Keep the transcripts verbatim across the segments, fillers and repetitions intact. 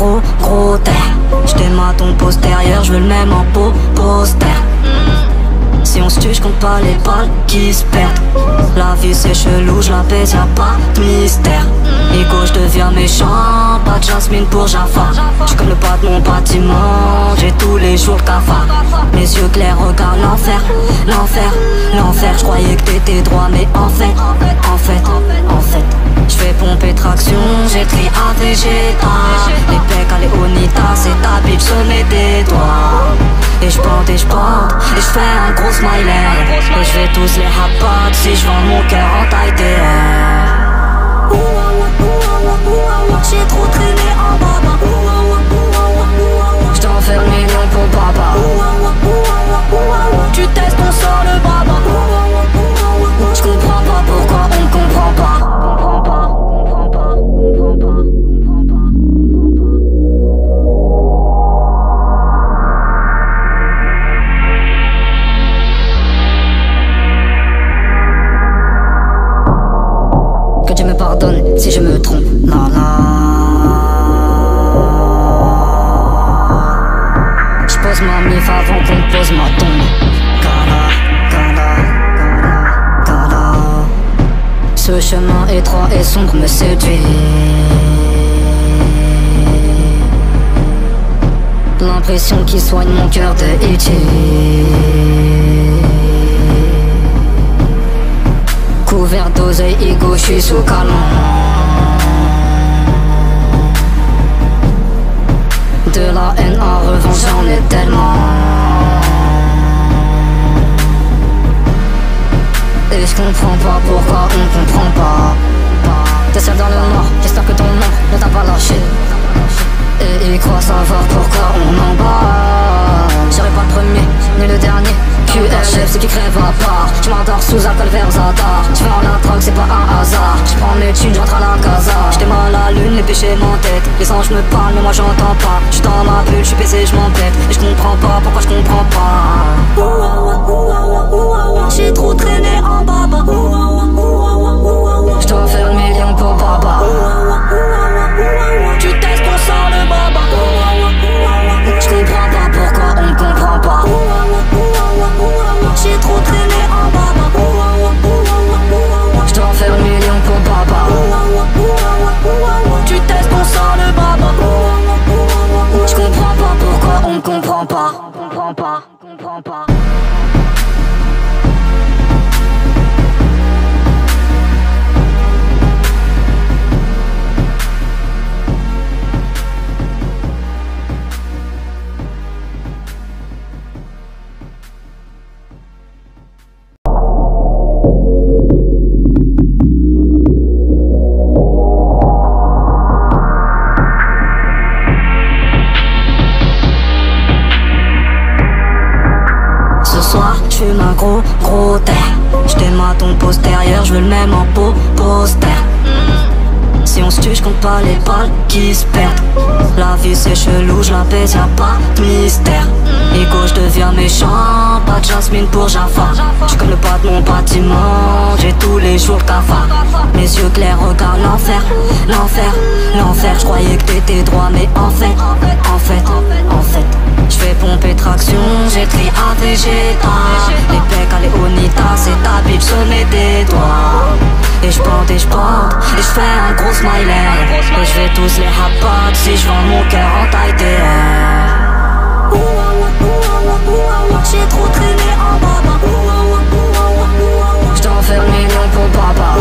gros, gros terre. J't'aime à ton postérieur, j'veux le même en peau, poster. Si on se tue, j'compte pas les balles qui se perdent. La vie c'est chelou, j'la baise, y'a pas de mystère. Ego, j'deviens méchant, pas de Jasmine pour Jaffa. J'suis comme le pas de mon bâtiment, j'ai tous les jours le cafard. Mes yeux clairs regardent l'enfer, l'enfer, l'enfer. J'croyais que t'étais droit, mais en fait, en fait, en fait j'fais pomper traction, j'ai tri à Vegeta. Les pecs à Léonita, c'est ta bitch, se met des doigts. Et j'bande et j'bande, et j'fais un gros smiley. Et j'vais tous les rapates si j'vends mon cœur en taille T R. J'ai trop traîné en baba. J't'enferme millions pour papa. Tu testes, on sort le baba. J'comprends pas pourquoi on me comprend pas. Que Dieu me pardonne si je me trompe, la la. J'pose ma mif avant qu'on pose ma tombe. Gala, gala, gala, gala. Ce chemin étroit et sombre me séduit. L'impression qui soigne mon cœur de E T couvert d'oseille, ego, j'suis sous canon. De la haine en revanche, j'en ai tellement. Et j'comprends pas pourquoi on comprend pas. T'es seul dans le noir, j'espère que ton ombre ne t'a pas lâché. Et ils croient savoir pourquoi on en bat. J'serai pas le premier, ni le dernier. Q R chef, c'est qui crève à part. J'm'endors sous alcool vers Zadar. J'vais en la drogue, c'est pas un hasard. J'prends mes thunes, j'entre à la casa. J'étais mal à la lune, les péchés m'entêtent. Les anges me parlent, mais moi j'entends pas. J'suis dans ma bulle, j'suis baisé, j'm'embête. Et j'comprends pas pourquoi j'comprends pas. J'ai trop traîné en baba. J't'enferme millions pour baba. Tu testes, on sort le baba. J'comprends pas pourquoi on me comprend pas. J'ai trop traîné en baba. J't'enferme millions pour baba. Tu testes, on sort le baba. J'comprends pas pourquoi on me comprend pas. Comprends pas, comprends pas. J'fume un gros, gros terre. J't'aime à ton postérieur, j'veux le même en peau, poster. Si on se tue, j'compte pas les balles qui se perdent. La vie c'est chelou, j'la baise, y'a pas de mystère. Ego, j'deviens méchant, pas de Jasmine pour Jaffa. J'suis comme le pas de mon bâtiment, j'ai tous les jours le cafard. Mes yeux clairs regardent l'enfer, l'enfer, l'enfer. J'croyais que t'étais droit, mais en fait, en fait, en fait j'fais pomper traction, j'ai tri à Vegeta. Les pecs à Léonita, c'est ta bitch, se met des doigts. Et j'bande et j'bande, et j'fais un gros smiley. Et j'vais tous les rapates si j'vends mon cœur en taille T R. J'ai trop traîné en baba. J't'enferme millions pour papa.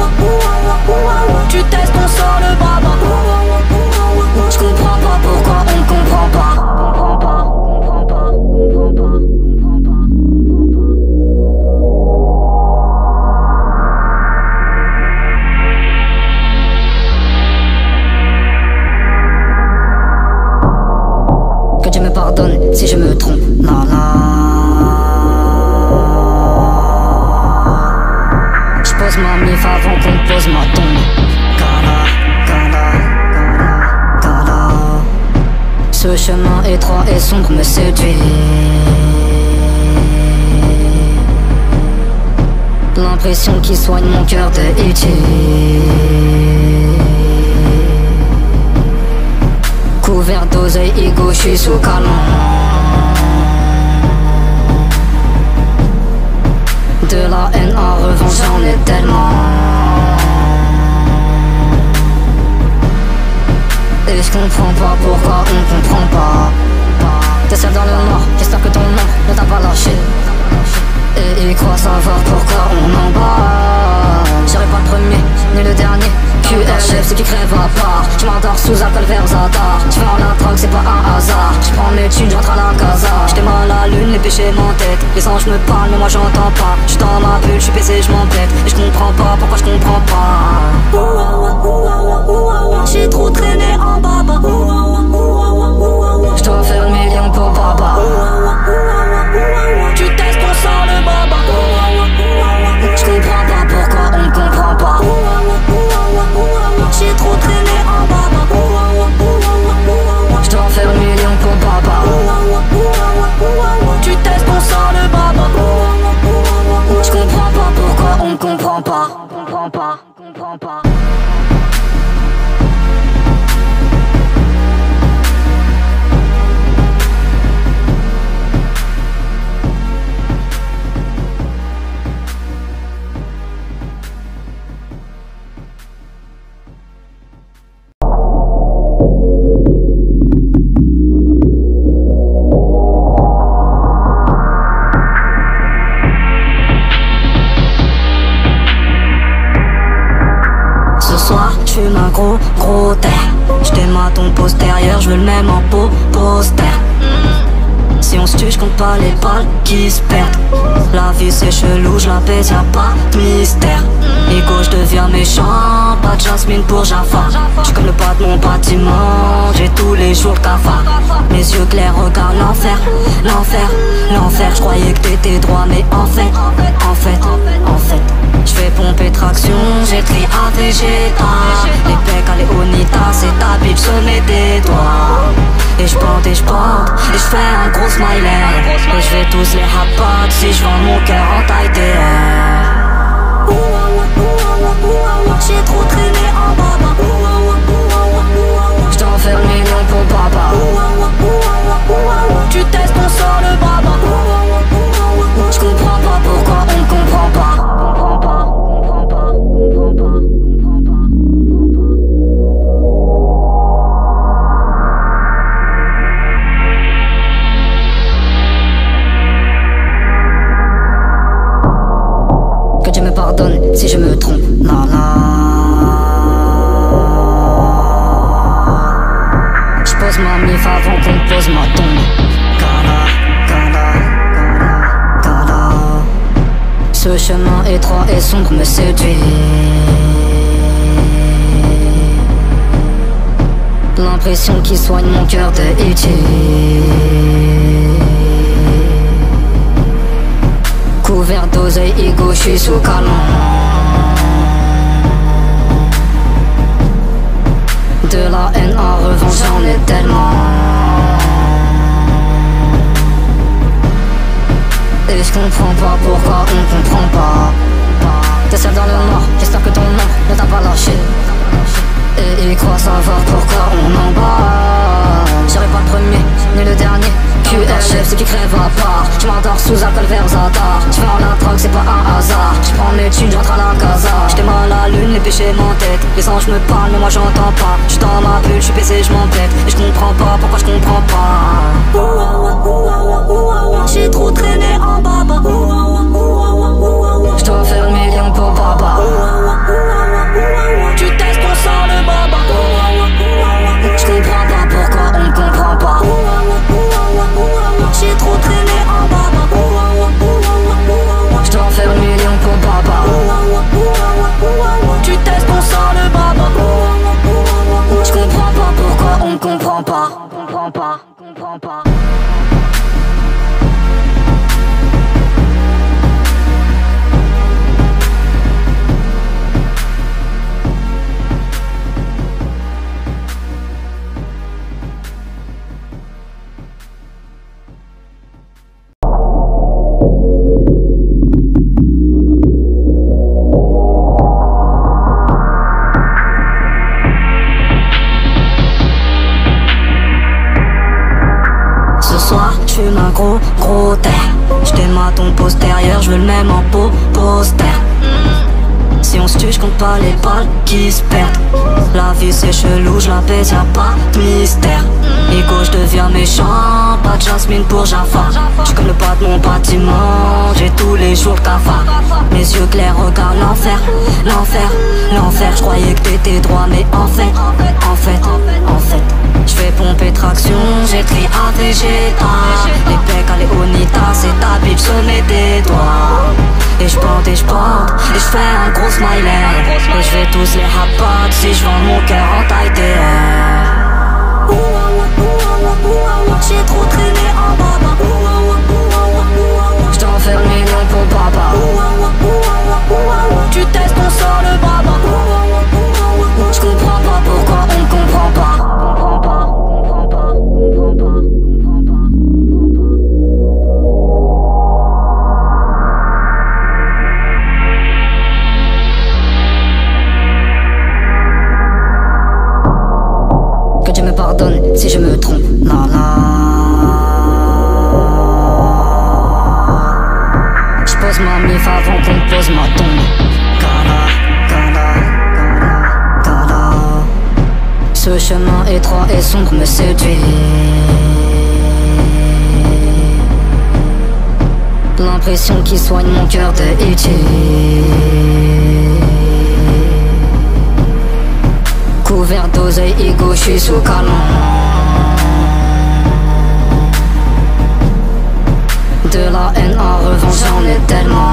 Tu testes, on sort le baba. J'comprends pas pourquoi on me comprend pas. Comprends pas, comprends pas, comprends pas, comprends pas. Que Dieu me pardonne si je me trompe, la la. J'pose ma mif avant qu'on pose ma tombe. Gala, gala, gala, gala. Ce chemin étroit et sombre me séduit. L'impression qui soigne mon cœur de E T Couvert d'oseille, ego, j'suis sous canon. De la haine en revanche j'en ai tellement. Et je comprends pas pourquoi on comprend pas. T'es seul dans le noir, j'espère que ton nom ne t'a pas lâché. Et ils croient savoir pourquoi on en bat. J'serai pas le premier, ni le dernier. Q R chef, c'est qui crève à part. J'm'endors sous alcool vers Zadar. J'fais en la drogue, c'est pas un hasard. J'prends mes thunes, j'entre à la casa. J'étais mal à la lune, les péchés m'entêtent. Les anges me parlent, mais moi j'entends pas. J'suis dans ma bulle, j'suis baissé, j'm'embête. Et j'comprends pas pourquoi j'comprends pas. J'ai trop traîné en baba. J'dois faire le million pour baba. Tu testes, on sort le baba. J'comprends pas pourquoi on comprend pas. J'ai trop traîné en baba. J'dois faire le million pour baba. Tu testes, on sort le baba. J'comprends pas pourquoi on comprend pas. Comprends pas, comprends pas. J'fume un gros gros terre. J't'aime à ton postérieur, j'veux le même en peau poster. Si on se tue, j'compte pas les balles qui se perdent. La vie c'est chelou, j'la baise, y'a pas de mystère. Ego, j'deviens méchant, pas de jasmine pour Jaffa. J'suis comme le pas de mon bâtiment, j'ai tous les jours le cafard. Mes yeux clairs regardent l'enfer, l'enfer, l'enfer. J'croyais que t'étais droit, mais en fait, en fait, en fait j'fais pomper traction, j'ai tri à Vegeta. Les pecs à Léonita, c'est ta bitch, se met des doigts. Et j'bande et j'bande, et j'fais un gros smiley. Et j'vais tous les rapates si j'vends mon cœur en taille T R. J'ai trop traîné en baba. J'dois faire le million pour baba. Tu testes, on sort le baba. J'comprends pas pourquoi on comprend pas. Comprends pas, comprends pas, comprends pas, comprends pas. Que Dieu me pardonne si je me trompe. Non, non. J'pose ma mif avant qu'on pose ma tombe. Gala, gala, gala, gala. Ce chemin étroit et sombre me séduit. L'impression qui soigne mon cœur de E T. Couvert d'oseille, ego, j'suis sous canon. De la haine en revanche j'en ai tellement. Et je comprends pas pourquoi on comprend pas. T'es seul dans le noir, j'espère que ton nom ne t'a pas lâché. Et ils croient savoir pourquoi on en bat. J'serai pas le premier, ni le dernier. Q R chef, c'est qui crève à part. J'm'endors sous alcool vers Zadar. J'fais en la drogue, c'est pas un hasard. J'prends mes thunes, j'entre à la casa. J'étais mal à la lune, les péchés m'entêtent. Les anges me parlent, mais moi j'entends pas. J'suis dans ma bulle, j'suis baissé, j'm'embête. Et j'comprends pas pourquoi j'comprends pas. J'ai trop traîné en baba. J'dois faire le million pour baba. Tu testes, on sort le baba. J'comprends pas pourquoi on comprend pas. J'ai trop traîné en baba. J'dois faire le million pour baba. Tu testes, on sort le baba. J'comprends pas pourquoi on comprend pas. Comprends pas, comprends pas. soir, j'fume un gros, gros terre. J't'aime à ton postérieur, j'veux le même en peau, poster. Si on se tue, j'compte pas les balles qui se perdent. La vie c'est chelou, j'l'apaise, y'a pas de mystère. Ego, j'deviens méchant, pas de jasmine pour Jaffa. J'suis comme le pas de mon bâtiment, j'ai tous les jours cafard. Mes yeux clairs regardent l'enfer, l'enfer, l'enfer. J'croyais que t'étais droit, mais en fait, en fait, en fait j'fais pomper traction, j'ai tri à Vegeta. Les pecs à Léonita, c'est ta bitch, se met des doigts. Et j'bande et j'bande, et j'fais un gros smiley. Et j'vais tous les rapates si j'vends mon cœur en taille T R. J'ai trop traîné en baba. J't'en fais un million pour papa. Tu testes, on sort le baba. J'comprends pas pourquoi on ne comprend pas. Comprends pas, comprends pas, comprends pas, comprends pas. Que Dieu me pardonne si je me trompe. Non, non. J'pose ma mif avant qu'on pose ma tombe. Gala, gala, gala, gala. Ce chemin étroit et sombre me séduit. L'impression qui soigne mon cœur de E T. Couvert d'oseille, ego, j'suis sous canon. De la haine en revanche, j'en ai tellement.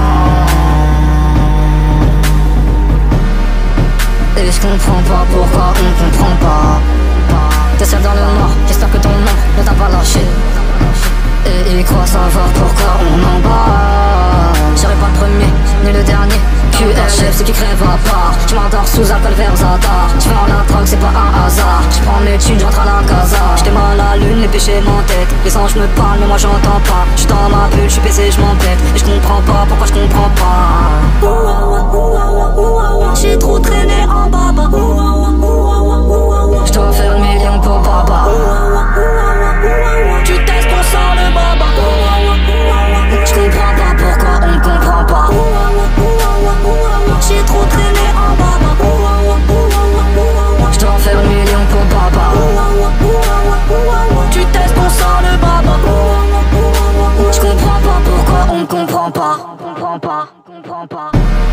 Et je comprends pas pourquoi on comprend pas. T'es seul dans le noir, j'espère que ton nom ne t'a pas lâché. Et ils croient savoir pourquoi on en bat. J'serai pas le premier, ni le dernier. Q R chef, c'est qui crève à part. J'm'endors sous alcool vers Zadar. J'vais en la drogue, c'est pas un hasard. J'prends mes thunes, j'entre à la casa. J'étais mal à la lune, les péchés m'entêtent. Les anges me parlent, mais moi j'entends pas. J'suis dans ma bulle, j'suis baisé, j'm'embête. Et j'comprends pas pourquoi j'comprends pas. J'ai trop traîné en baba. J'dois faire un million pour papa. Tu testes, on sort le baba. J'comprends pas pourquoi on comprend pas. J'ai trop traîné en baba. J'dois faire un million pour papa. Tu testes, on sort le baba. J'comprends pas pourquoi on comprend pas. Comprends pas, comprends pas.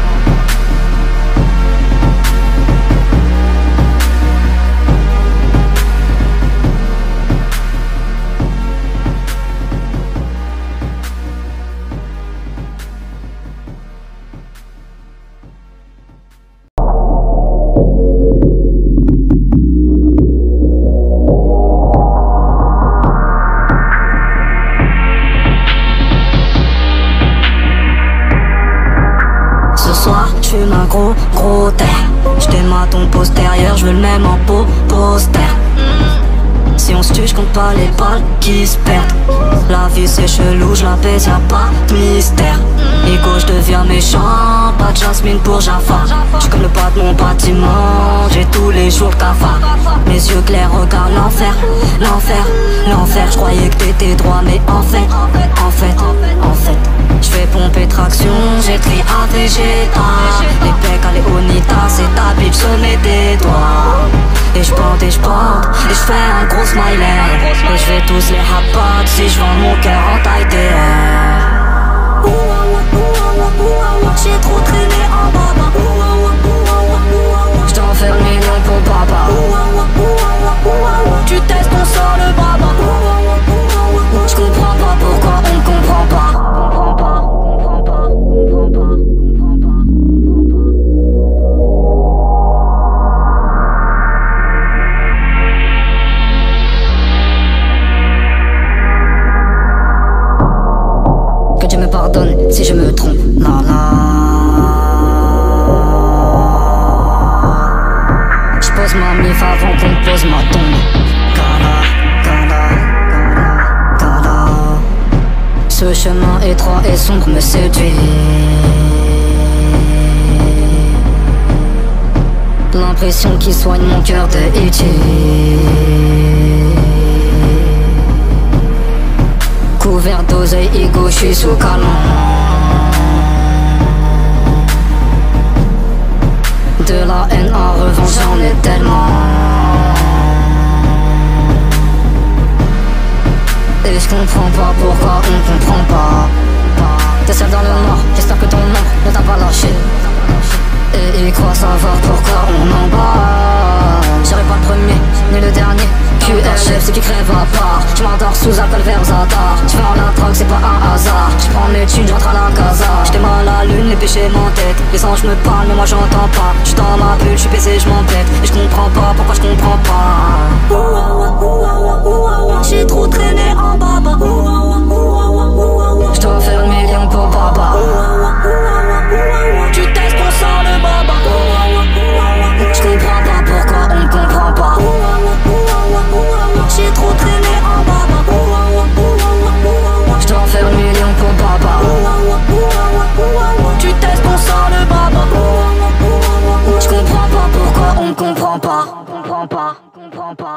J'fume un gros, gros terre. J't'aime à ton postérieur, j'veux le même en peau, poster. Si on se tue, j'compte pas les balles qui se perdent. La vie c'est chelou, j'l'apaise, y'a pas de mystère. Ego, j'deviens méchant, pas de jasmine pour Jaffa. J'suis comme le pas de mon bâtiment, j'ai tous les jours cafard. Mes yeux clairs regardent l'enfer, l'enfer, l'enfer. J'croyais que t'étais droit, mais en fait, en fait, en fait j'fais pomper traction, j'ai tri à Vegeta. Les pecs à Léonita, c'est ta bitch, se met des doigts. Et j'bande et j'bande, et j'fais un gros smiley. Et j'vais tous les rapates si j'vends mon cœur en taille T R. J'ai trop traîné en baba. J't'en fais un million pour papa. Tu testes, on sort le baba. J'comprends pas pourquoi on ne comprend pas. Comprends pas, comprends pas, comprends pas, comprends pas. Que Dieu me pardonne si je me trompe. Non, non. J'pose ma mif avant qu'on pose ma tombe. Gala, gala, gala, gala. Ce chemin étroit et sombre me séduit. L'impression qui soigne mon cœur de E T. suis sous calmant. De la haine en revanche j'en ai tellement. Et je comprends pas pourquoi on comprend pas. T'es seul dans le noir, j'espère que ton nom ne t'a pas lâché. Et ils croient savoir pourquoi on en bat. J'serai pas le premier, ni le dernier. Q R chef, ceux qui crèvent à part. J'm'endors sous alcool vers Zadar. J'vais en la drogue, c'est pas un hasard. J'prends mes thunes, j'entre à la casa. J'étais mal à la lune, les péchés m'entêtent. Les anges me parlent, mais moi j'entends pas. J'suis dans ma bulle, j'suis baissé, j'm'embête. Et j'comprends pas pourquoi j'comprends pas. J'ai trop traîné en baba. J'dois faire un million pour baba. Tu testes, on sort le baba. J'comprends pas pourquoi on comprend pas. J'ai trop traîné en baba. J'dois faire un million pour baba. Tu testes, on sort le baba. J'comprends pas pourquoi on comprend pas. Comprends pas, comprends pas.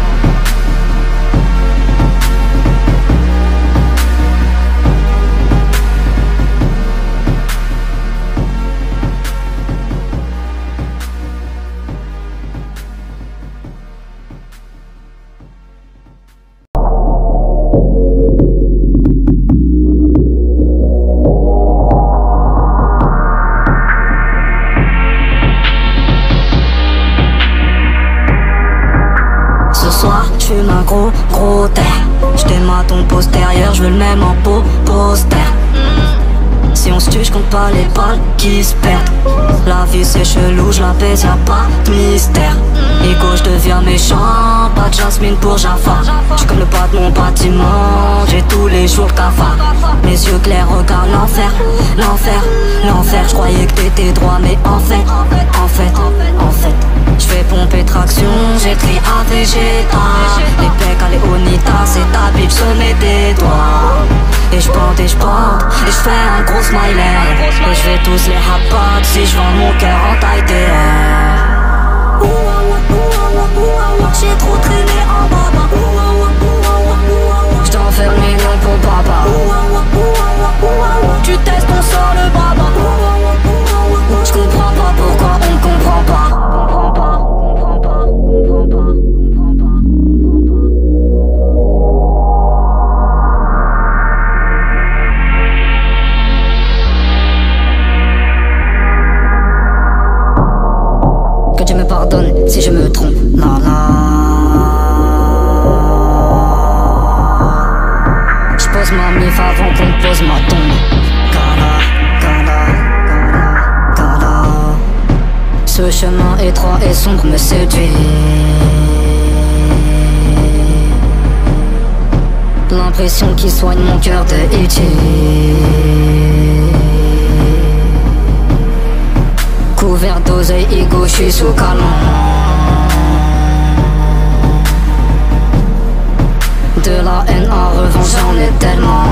J'fume un gros, gros terre. J't'aime à ton postérieur, j'veux le même en peau, poster. Si on se tue, j'compte pas les balles qui se perdent. La vie c'est chelou, j'la baise, y'a pas de mystère. Ego, j'deviens méchant, pas de jasmine pour Jaffa. J'suis comme le pas de mon bâtiment, j'ai tous les jours le cafard. Mes yeux clairs regardent l'enfer, l'enfer, l'enfer. J'croyais que t'étais droit, mais en fait, en fait, en fait. J'fais pomper traction, j'ai tri à Vegeta. Les pecs à Léonita, c'est ta bitch, sommet des doigts. Et j'bande et j'bande, et j'fais un gros smiley. Et j'vais tous les rapates si j'vends mon cœur en taille T R. J'ai trop traîné en baba. J'dois faire un million pour baba. Tu testes, on sort le baba. J'comprends pas pourquoi on comprend pas. Comprends pas, comprends pas, comprends pas, comprends pas. Que Dieu me pardonne si je me trompe. La la. J'pose ma mif avant qu'on pose ma tombe. Gala, gala, gala, gala. Ce chemin étroit et sombre me séduit. L'impression qui soigne mon cœur de E T. Couvert d'oseille, ego, j'suis sous calmant. De la haine en revanche j'en ai tellement.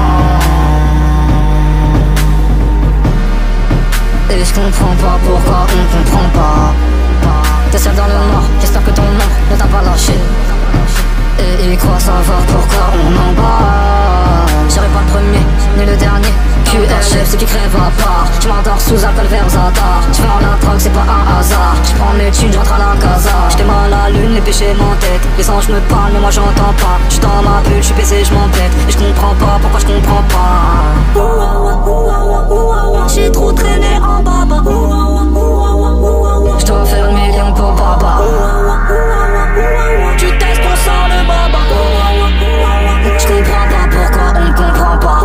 Et je comprends pas pourquoi on comprend pas. T'es seul dans le noir, j'espère que ton nom ne t'a pas lâché. Et ils croient savoir pourquoi on en bat. J'serai pas le premier, ni le dernier. Q R chef, ceux qui crèvent à part. J'm'endors sous alcool vers Zadar. J'fais en la drogue, c'est pas un hasard. J'prends mes thunes, j'entre à la casa. J'étais mal à la lune, les péchés m'entêtent. Les anges me parlent, mais moi j'entends pas. J'suis dans ma bulle, j'suis baissé, j'm'embête. Et j'comprends pas pourquoi j'comprends pas. J'ai trop traîné en baba. J'dois faire un million pour baba. Tu testes, on sort le baba. J'comprends pas pourquoi on comprend pas.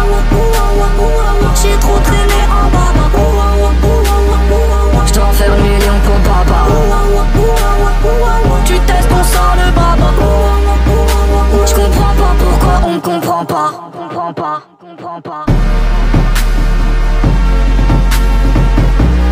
J'ai trop traîné en baba. J'dois faire un million pour baba. Tu testes, on sort le baba. J'comprends pas pourquoi on comprend pas. Comprends pas, comprends pas.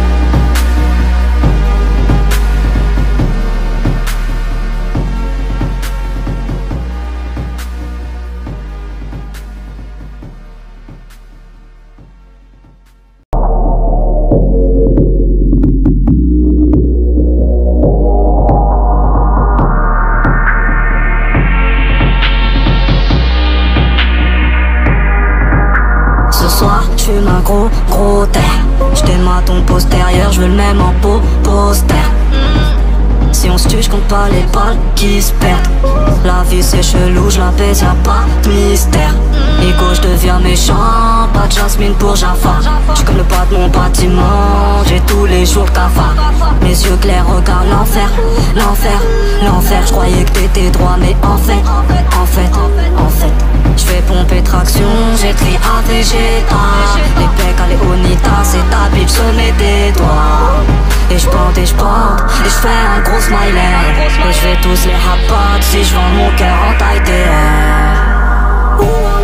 j'fume un gros, gros terre. J't'aime à ton postérieur, j'veux le même en peau, poster. Si on se tue, j'compte pas les balles qui se perdent. La vie c'est chelou, j'la baise, y'a pas de mystère. Ego, j'deviens méchant, pas de jasmine pour Jaffa. J'suis comme le pas de mon bâtiment, j'ai tous les jours le cafard. Mes yeux clairs regardent l'enfer, l'enfer, l'enfer. J'croyais que t'étais droit, mais en fait, en fait, en fait j'fais pomper traction, j'ai tri à Vegeta. Les pecs à Léonita, c'est ta bitch, se met des doigts. Et j'bande et j'bande, et j'fais un gros smiley. Et j'vais tous les rapates si j'vends mon cœur en taille T R.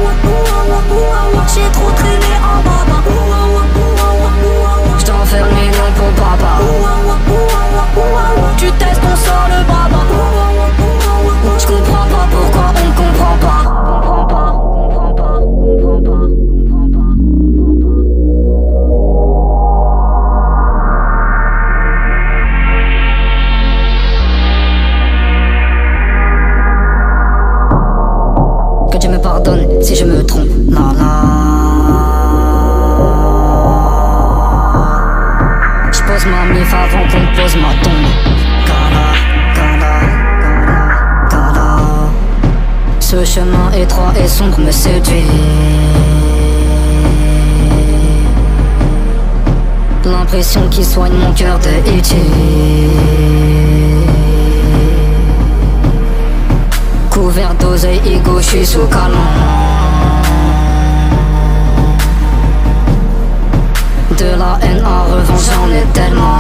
J'ai trop traîné en baba. J't'en fais un million pour papa. Tu testes, on sort le baba. J'comprends pas pourquoi on comprend pas. Que Dieu me pardonne si je me trompe. Non, non. J'pose ma mif avant qu'on pose ma tombe. Gala, gala, gala, gala. Ce chemin étroit et sombre me séduit. L'impression qui soigne mon cœur de E T. Couvert d'oseille, ego, j'suis sous canon. De la haine en revanche, j'en ai tellement.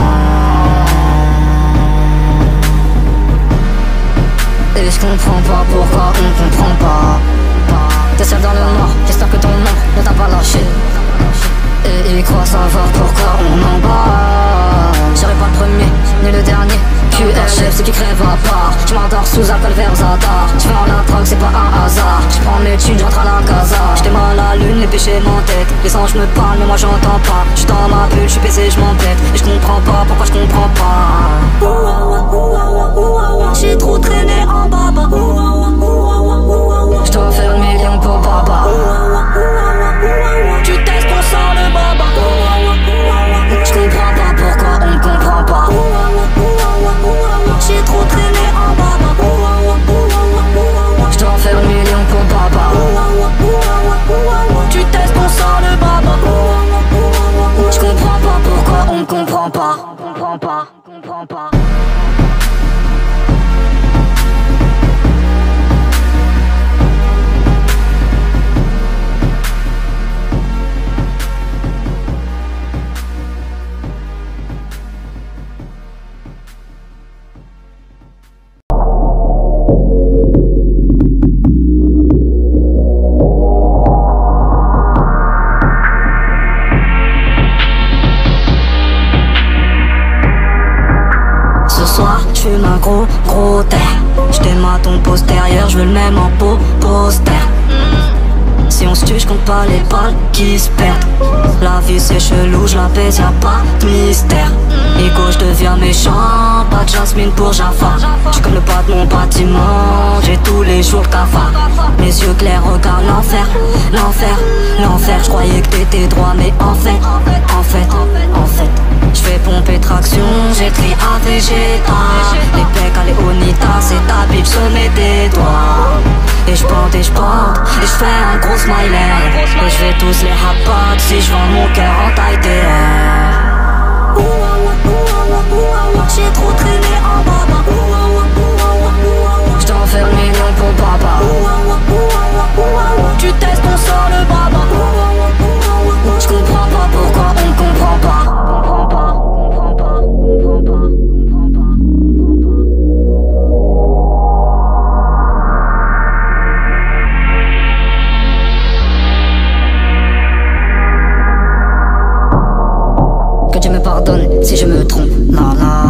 Et j'comprends pas pourquoi on comprend pas. T'es seul dans le noir, j'espère que ton nom ne t'a pas lâché. Et ils croient savoir pourquoi on en bat. J'serai pas le premier, ni le dernier. Q R chef, c'est qui crève à part. J'm'endors sous alcool vers Zadar. J'fais en la drogue, c'est pas un hasard. J'prends mes thunes, j'rentre à la casa. J'étais mal à la lune, les péchés m'entêtent. Les anges me parlent, mais moi j'entends pas. J'suis dans ma bulle, j'suis baisé, j'm'embête. Et j'comprends pas pourquoi j'comprends pas. J'ai trop traîné en baba. J'dois faire un million pour baba. Tu testes, on sort le baba. J'comprends pas pourquoi on comprend pas. J'ai trop traîné en baba. J'dois faire un million pour baba. Tu testes, on sort le baba. J'comprends pas pourquoi on comprend pas. Comprends pas, comprends pas. J'fume un gros, gros terre. J't'aime à ton postérieur, j'veux le même en peau, poster. Si on se tue, j'compte pas les balles qui se perdent. La vie c'est chelou, j'la baise, y'a pas de mystère. Ego, j'deviens méchant, pas de jasmine pour Jaffa. J'suis comme le pas de mon bâtiment, j'ai tous les jours le cafard. Mes yeux clairs regardent l'enfer, l'enfer, l'enfer. J'croyais que t'étais droit, mais en fait, en fait, en fait j'fais pomper traction, j'ai tri à Vegeta. Les pecs à Léonita, c'est ta bitch, se met des doigts. Et j'bande et j'bande, et j'fais un gros smiley. Et j'vais tous les rapates si j'vends mon cœur en taille T R. J'ai trop traîné en baba. J't'en fais un million pour papa. Tu testes, on sort le baba. J'comprends pas pourquoi on comprend pas. Que Dieu me pardonne si je me trompe. Non, non.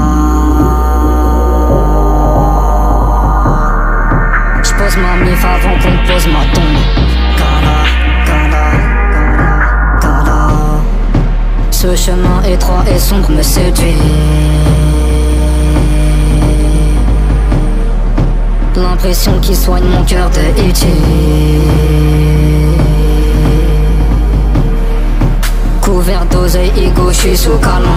J'pose ma mif avant qu'on pose ma tombe. Gala, gala, gala, gala. Ce chemin étroit et sombre me séduit. L'impression qui soigne mon cœur de E T. Couvert d'oseille, ego, j'suis sous canon.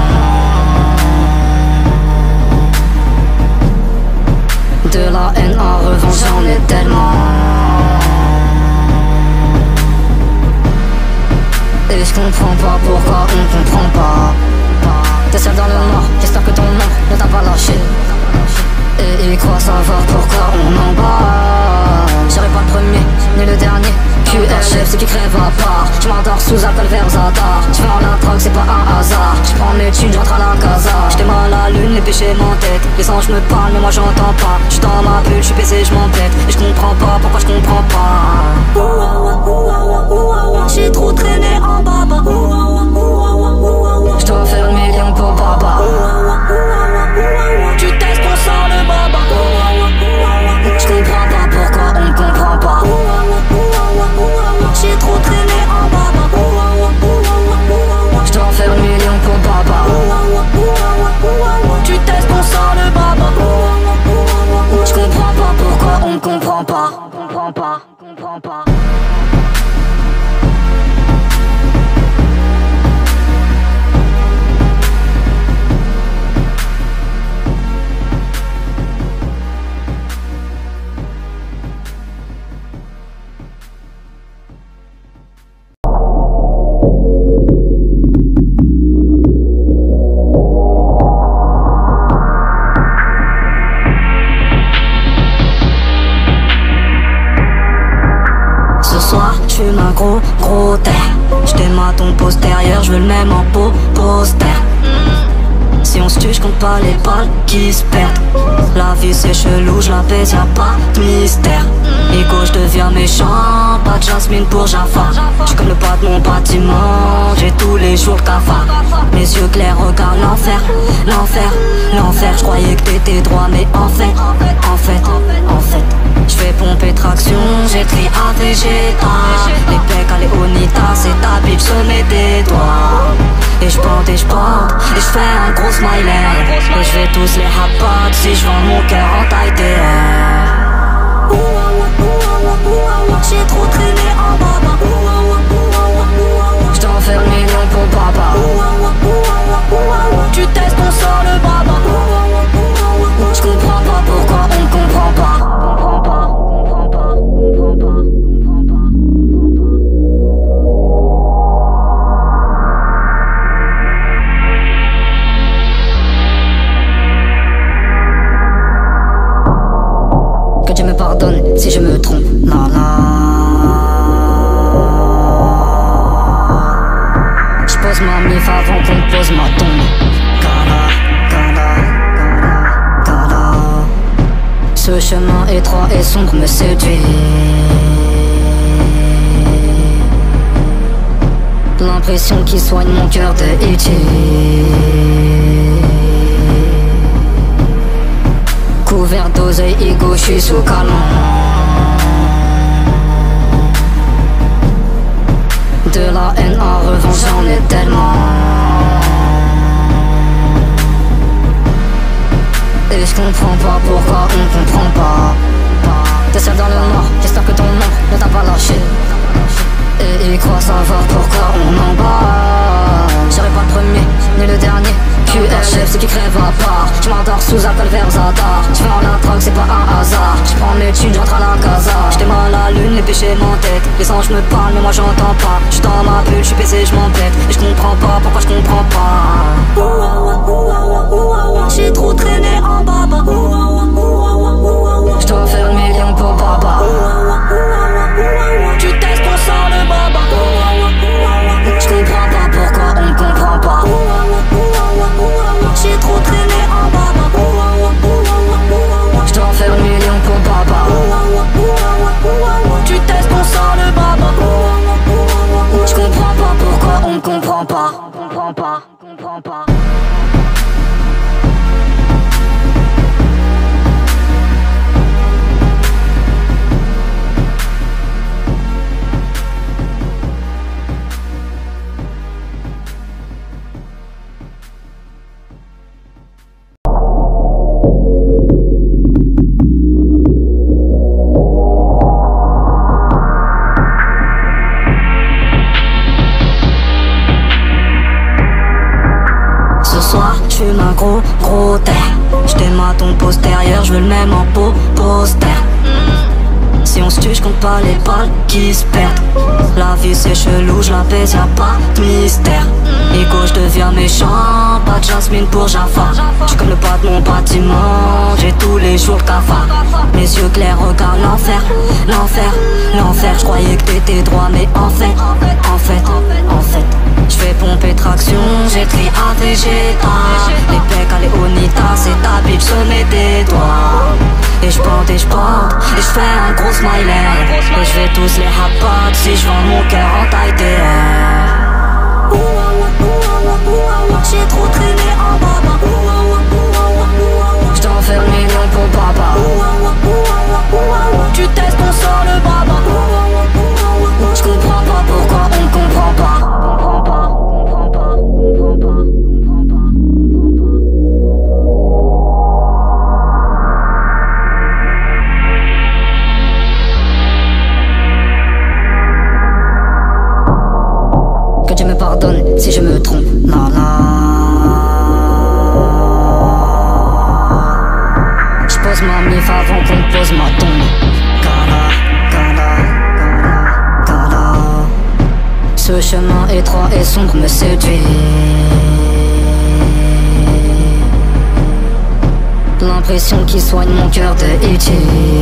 De la haine en revanche, j'en ai tellement. Et je comprends pas pourquoi on comprend pas. T'es seul dans le noir, j'espère que ton nom ne t'a pas lâché. Et ils croient savoir pourquoi on en bat. J'serai pas le premier, ni le dernier. Q R chef, c'est qui crève à part. J'm'endors sous alcool vers Zadar. J'fais en la drogue, c'est pas un hasard. J'prends mes thunes, j'entre à la casa. J'étais mal à la lune, les péchés m'entêtent. Les anges me parlent, mais moi j'entends pas. J'suis dans ma bulle, j'suis baisé, j'm'embête. Et j'comprends pas pourquoi j'comprends pas. J'ai trop traîné en baba. J'dois faire le million pour baba. Tu testes, on sort le baba. J'comprends pas pourquoi on comprend pas. J'ai trop traîné en baba. J'dois faire le million pour baba. Tu testes, on sort le baba. J'comprends pas pourquoi on comprend pas. Comprends pas, comprends pas. J'fume un gros, gros terre. J't'aime à ton postérieur, j'veux le même en peau, poster. Si on se tue, j'compte pas les balles qui se perdent. La vie c'est chelou, j'la baise, y'a pas de mystère. Ego, j'deviens méchant, pas de jasmine pour Jaffa. J'suis comme le pas de mon bâtiment, j'ai tous les jours le cafard. Mes yeux clairs regardent l'enfer, l'enfer, l'enfer. J'croyais que t'étais droit, mais en fait, en fait, en fait. J'fais pomper traction, j'ai tri à Vegeta. Les pecs à Léonita, c'est ta bitch sommet des doigts. Et j'bande et j'bande, et j'fais un gros smiley. Et j'vais tous les hapas si j'vends mon cœur en taille D R. J'ai trop traîné en baba. J'dois faire le million pour baba. Tu testes, on sort le baba. J'comprends pas pourquoi on comprend pas. Comprends pas, comprends pas, comprends pas, comprends pas. Que Dieu me pardonne si je me trompe. La la. J'pose ma mif avant qu'on pose ma tombe. Gala, gala, gala, gala. Ce chemin étroit et sombre me séduit. L'impression qui soigne mon cœur de E T. Couvert d'oseille, ego, j'suis sous canon. De la haine en revanche, j'en ai tellement. Et je comprends pas pourquoi on comprend pas. T'es seul dans le noir, j'espère que ton nom ne t'a pas lâché. Et ils croient savoir pourquoi on en bat. J'serai pas le premier, ni le dernier. Q R chef, c'est qui crève à part. J'm'endors sous alcool vers Zadar. J'fais en la drogue, c'est pas un hasard. J'prends mes thunes, j'entre à la casa. J'étais mal à la lune, les péchés m'entêtent. Les anges me parlent, mais moi j'entends pas. J'suis dans ma bulle, j'suis baisé, j'm'embête. Et j'comprends pas pourquoi j'comprends pas. J'ai trop traîné en baba. J'dois faire le million pour baba. Tu testes, on sort le baba. J'comprends pas pourquoi on comprend pas. J'ai trop traîné en baba. J'dois faire le million pour baba. Tu testes, on sort le baba. J'comprends pas pourquoi on comprend. comprends pas, comprends pas, comprends pas. supérieur, je veux le même en peau, poster. Si on se tue, je compte pas les balles qui se perdent. La vie c'est chelou, je la baise, y'a pas de mystère. Ego, je deviens méchant, pas de Jasmine pour Jaffa. J'suis comme le pas de mon bâtiment, j'ai tous les jours le cafard. Mes yeux clairs regardent l'enfer, l'enfer, l'enfer. J'croyais que t'étais droit, mais en fait, en fait, en fait j'fais pomper traction, j'ai tri à Vegeta. Les pecs à Léonita, c'est ta bitch, je mets des doigts. Et j'bande et j'bande, et j'fais un gros smiley. Et j'vais tous les rapates si j'vends mon cœur en taille T R. J'ai trop traîné en baba. J't'en fais le million pour papa. Tu testes, on sort le baba. J'comprends pas pourquoi on comprend pas. Que Dieu me pardonne si je me trompe. Non, non. J'pose ma mif avant qu'on pose ma tombe. Gala, gala, gala, gala. Ce chemin étroit et sombre me séduit. L'impression qui soigne mon cœur de E T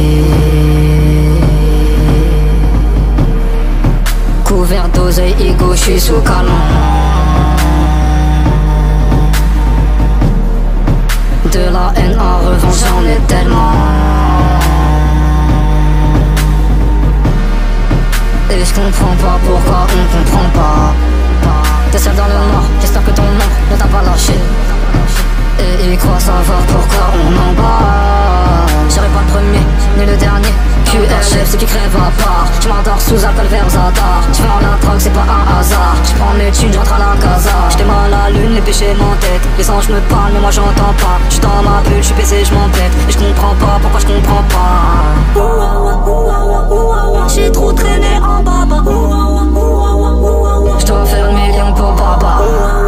couvert d'oseille, ego, j'suis sous canon. De la haine en revanche, j'en ai tellement. Et j'comprends pas pourquoi on comprend pas. T'es seul dans le noir, j'espère que ton ombre ne t'a pas lâché. Et ils croient savoir pourquoi on en bat. J'serai pas le premier, ni le dernier. Q R chef, c'est qui crève à part. J'm'endors sous alcool vers Zadar. J'fais en la drogue, c'est pas un hasard. J'prends mes thunes, j'entre à la casa. J'étais mal à la lune, les péchés m'entêtent. Les anges me parlent, mais moi j'entends pas. J'suis dans ma bulle, j'suis baissé, j'm'embête. Et j'comprends pas, pourquoi j'comprends pas. J'ai trop traîné en baba. J'dois faire le million pour papa.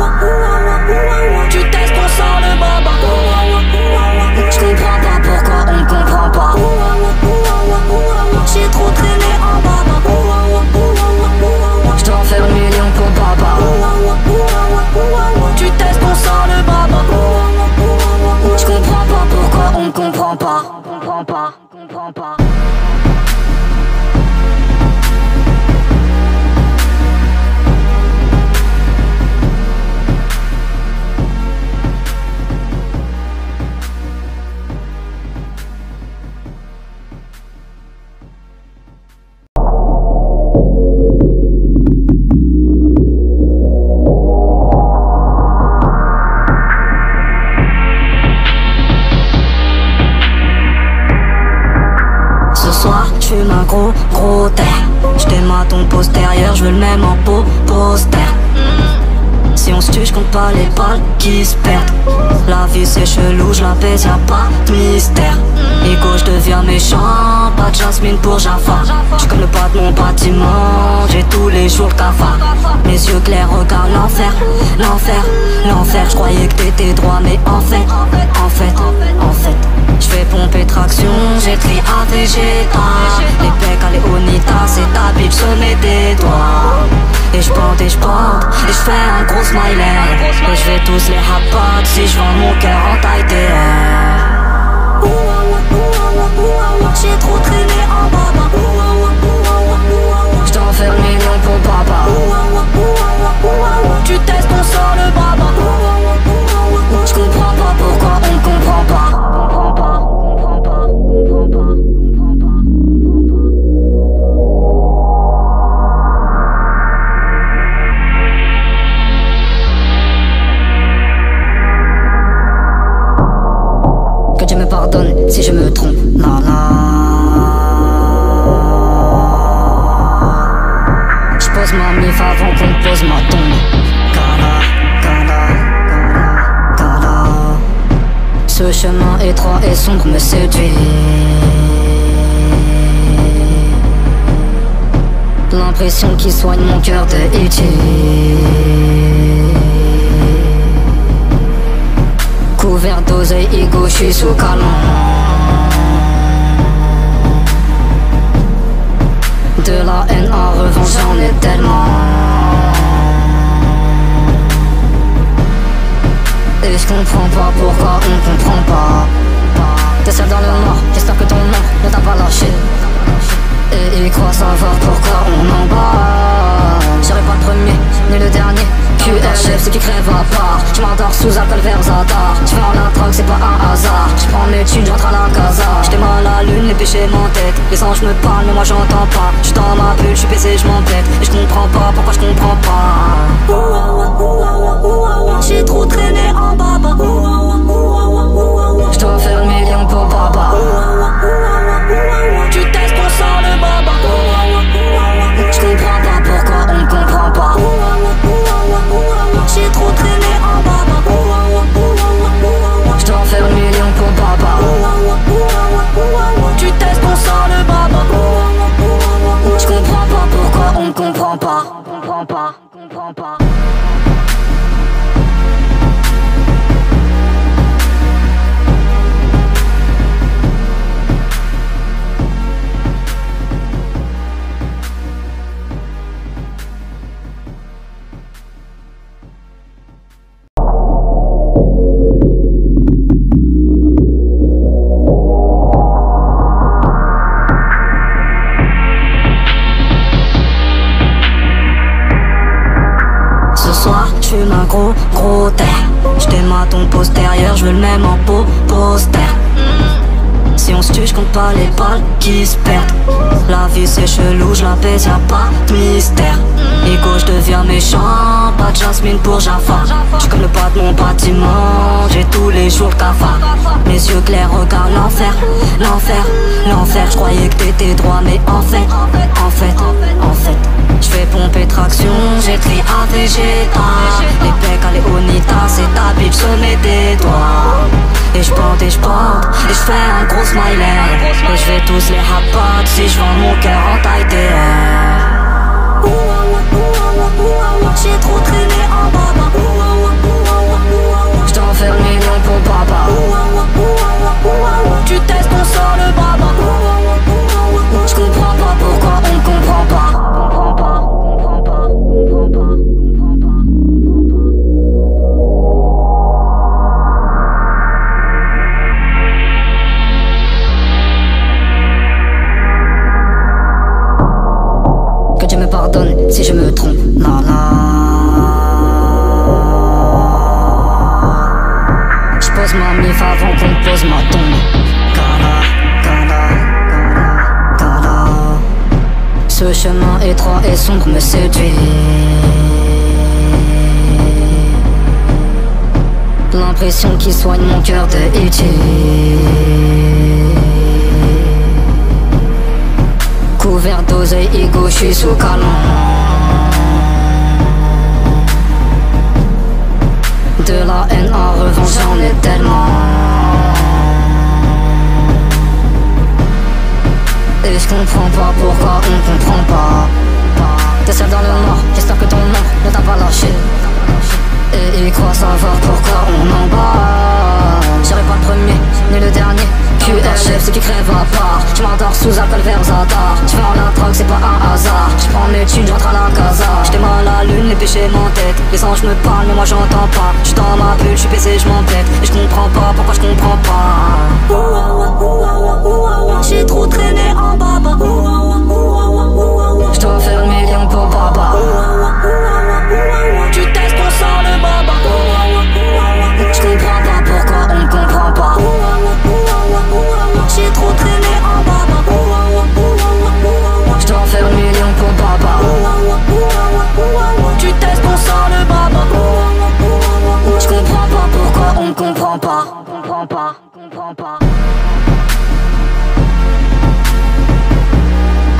Tu testes, on sort le baba. J'comprends pas pourquoi on comprend pas. J'ai trop traîné en baba. J'dois faire le million pour papa. Tu testes, on sort le baba. J'comprends pas pourquoi on comprend pas. Comprends pas, comprends pas. J'fume un gros, gros terre. J't'aime à ton postérieur, j'veux le même en peau, poster. Si on se tue, j'compte pas les balles qui se perdent. La vie c'est chelou, j'la baise, y'a pas de mystère. Ego, j'deviens méchant, pas de Jasmine pour Jaffa. J'suis comme le pas de mon bâtiment, j'ai tous les jours le cafard. Mes yeux clairs regardent l'enfer, l'enfer, l'enfer. J'croyais que t'étais droit, mais en fait, en fait, en fait j'fais pomper traction, j'ai tri à Vegeta. Les pecs à Léonita, c'est ta bitch, je mets des doigts. Et j'bande et j'bande, et j'fais un gros smiley. Et j'vais tous les rapates si j'vends mon cœur en taille T R. J'ai trop traîné en baba. J't'en fais le million pour papa. Tu testes, on sort le baba. J'comprends pas pourquoi on comprend pas. Que Dieu me pardonne si je me trompe. Non, non. J'pose ma mif avant qu'on pose ma tombe. Gala, gala, gala, gala. Ce chemin étroit et sombre me séduit. L'impression qui soigne mon cœur de E T Couvert d'oseille, ego, j'suis sous canon. De la haine en revanche j'en ai tellement. Et je comprends pas pourquoi on comprend pas. T'es seul dans le noir, j'espère que ton nom ne t'a pas lâché. Et ils croient savoir pourquoi on en bat. J'serai pas le premier, ni le dernier. Q R chef, ceux qui crèvent à part. J'm'endors sous alcool vers Zadar. J'vais en la drogue, c'est pas un hasard. J'prends mes thunes, j'entre à la casa. J'étais mal à la lune, les péchés m'entêtent. Les anges me parlent, mais moi j'entends pas. J'suis dans ma bulle, j'suis baissé, j'm'embête. Et j'comprends pas pourquoi j'comprends pas. J'ai trop traîné en baba. J'dois faire le million pour baba. Tu testes pour ça le baba. J'comprends pas pourquoi on comprend pas. J'ai trop traîné en baba. J'dois faire le million pour baba. Tu testes pour ça le baba. J'comprends pas pourquoi on comprend pas. Comprends pas, comprends pas. J'fume un gros gros terre. J't'aime à ton postérieur, j'veux le même en peau poster. Si on se tue, j'compte pas les balles qui se perdent. La vie c'est chelou, j'la baise, y'a pas de mystère. Ego, j'deviens méchant, pas de jasmine pour Jaffa. J'suis comme le pas de mon bâtiment, j'ai tous les jours le cafard. Mes yeux clairs regardent l'enfer, l'enfer, l'enfer. J'croyais que t'étais droit, mais en fait, en fait, en fait j'fais pomper traction, j'écris à Vegeta. Les pecs à Léonita, c'est ta bitch, se met des doigts. Et j'bande et j'bande, et j'fais un gros smiley. Et j'vais tous les rapates si j'vends mon cœur en taille T R. J'ai trop traîné en baba. J'dois faire le million pour baba. Tu testes, on sort le baba. J'comprends pas pourquoi on comprend pas. Comprends pas, comprends pas, comprends pas, comprends pas. Que Dieu me pardonne si je me trompe. Non, non. J'pose ma mif avant qu'on pose ma tombe. Gala, gala, gala, gala. Ce chemin étroit et sombre me séduit. L'impression qui soigne mon cœur de E T. Couvert d'oseille, ego, j'suis sous canon. De la haine en revanche j'en ai tellement. Et je comprends pas pourquoi on comprend pas. T'es seul dans le noir, j'espère que ton nom ne t'a pas lâché. Et ils croient savoir pourquoi on en bat. J'serai pas le premier, ni le dernier. Q R chef, ceux qui crèvent à part. J'm'endors sous alcool vers Zadar. J'fais en la drogue, c'est pas un hasard. J'prends mes thunes, j'entre à la casa. J'étais mal à la lune, les péchés m'entêtent. Les anges me parlent, mais moi j'entends pas. J'suis dans ma bulle, j'suis baissé, j'm'embête. Et j'comprends pas pourquoi j'comprends pas. J'ai trop traîné en baba. J'dois faire le million pour baba. Tu testes, on sort le baba. J'comprends pas pourquoi on comprend pas. J'ai trop traîné en baba. J'dois faire le million pour baba. Tu testes, on sort le baba. J'comprends pas pourquoi on comprend pas. Comprends pas, comprends pas.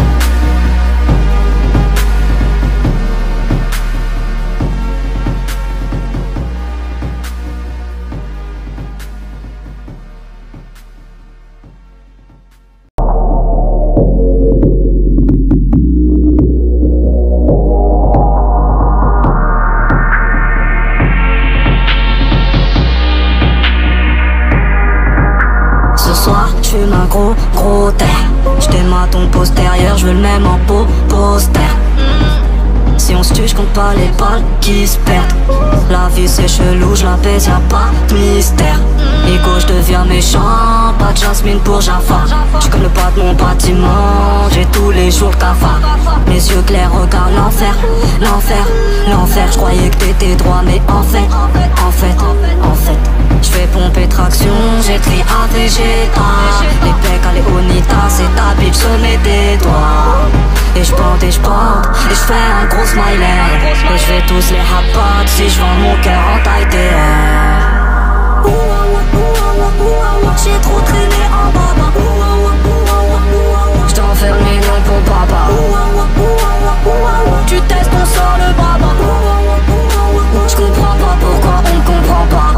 gros, gros terre. J't'aime à ton postérieur, j'veux le même en peau, poster. Si on se tue, j'compte pas les balles qui se perdent. La vie c'est chelou, j'l'apaise, y'a pas de mystère. Ego, j'deviens méchant, pas de Jasmine pour Jaffa. J'suis comme le pas de mon bâtiment, j'ai tous les jours le cafard. Mes yeux clairs regardent l'enfer, l'enfer, l'enfer. J'croyais que t'étais droit, mais en fait, en fait, en fait j'fais pomper traction, j'ai tri à Vegeta. Les pecs à Léonita, c'est ta bitch, se met des doigts. Et j'pente et j'pente, et j'fais un gros smiley. Et j'vais tous les rapates si j'vends mon cœur en taille T R. J'ai trop traîné en baba. J't'en fais le million pour papa. Tu testes, on sort le baba. J'comprends pas pourquoi on ne comprend pas.